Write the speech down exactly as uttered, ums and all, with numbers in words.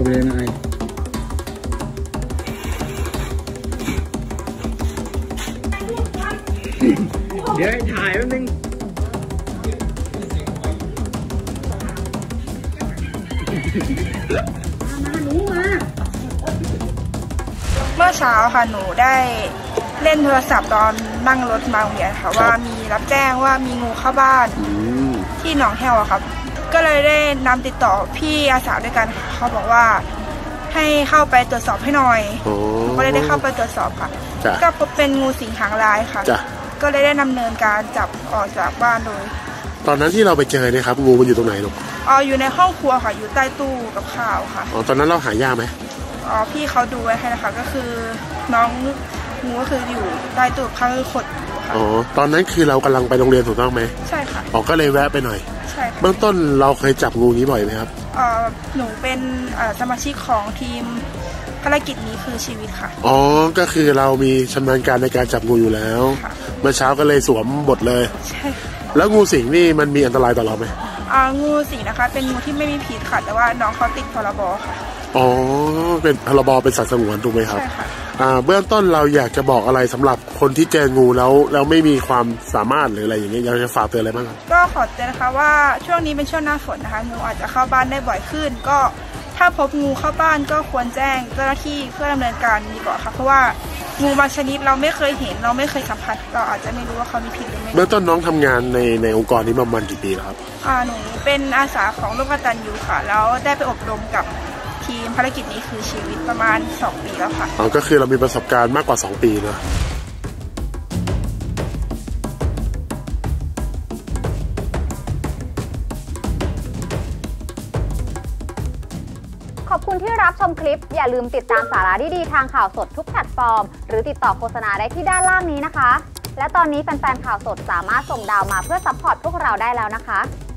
ไปเลยนายเดี๋ยวถ่ายแป๊บนึงมาหนูมาเมื่อเช้าค่ะหนูได้เล่นโทรศัพท์ตอนนั่งรถมาโรงเรียนค่ะว่ามีรับแจ้งว่ามีงูเข้าบ้านที่หนองแห้วครับก็เลยได้นำติดต่อพี่อาสาด้วยกันเขาบอกว่าให้เข้าไปตรวจสอบให้หน่อยก็เลยได้เข้าไปตรวจสอบค่ะก็พบเป็นงูสิงหางลายค่ะก็เลยได้ดำเนินการจับออกจากบ้านโดยตอนนั้นที่เราไปเจอเนี่ยครับงูมันอยู่ตรงไหนลูกอ๋ออยู่ในห้องครัวค่ะอยู่ใต้ตู้กับข้าวค่ะอ๋อตอนนั้นเราหายากไหมอ๋อพี่เขาดูไว้ให้นะคะก็คือน้องงูก็คืออยู่ใต้ตู้ข้างขดค่ะอ๋อตอนนั้นคือเรากำลังไปโรงเรียนถูกต้องไหมใช่ค่ะอ๋อก็เลยแวะไปหน่อยใช่เบื้องต้นเราเคยจับงูนี้บ่อยไหมครับอ๋อหนูเป็นสมาชิกของทีมภารกิจนี้คือชีวิตค่ะอ๋อก็คือเรามีชำนาญการในการจับงูอยู่แล้วเมื่อเช้าก็เลยสวมบทเลยใช่แล้วงูสิงนี่มันมีอันตรายต่อเราไหมอ่างูสิงนะคะเป็นงูที่ไม่มีพิษค่ะแต่ว่าน้องเขาติดพรบค่ะอ๋อเป็นพรบเป็นสัตว์สงวนถูกไหมครับใช่ค่ะอ่าเบื้องต้นเราอยากจะบอกอะไรสำหรับคนที่เจองูแล้วแล้วไม่มีความสามารถหรืออะไรอย่างเงี้ยอยากจะฝากเตือนอะไรบ้างครับก็ขอเตือนนะคะว่าช่วงนี้เป็นช่วงหน้าฝนนะคะงูอาจจะเข้าบ้านได้บ่อยขึ้นก็ถ้าพบงูเข้าบ้านก็ควรแจ้งเจ้าหน้าที่เพื่อดำเนินการดีกว่าค่ะเพราะว่างูบางชนิดเราไม่เคยเห็นเราไม่เคยสัมผัสเราอาจจะไม่รู้ว่าเขามีพิษหรือไม่เบื้องต้นน้องทำงานในในองค์กรนี้ประมาณกี่ปีแล้วครับอ่าหนูเป็นอาสาของร่วมกตัญญูค่ะแล้วได้ไปอบรมกับทีมภารกิจนี้คือชีวิตประมาณสองปีแล้วค่ะอ๋อก็คือเรามีประสบการณ์มากกว่าสองปีนะขอบคุณที่รับชมคลิปอย่าลืมติดตามสาระดีๆทางข่าวสดทุกแพลตฟอร์มหรือติดต่อโฆษณาได้ที่ด้านล่างนี้นะคะและตอนนี้แฟนๆข่าวสดสามารถส่งดาวมาเพื่อซัพพอร์ตพวกเราได้แล้วนะคะ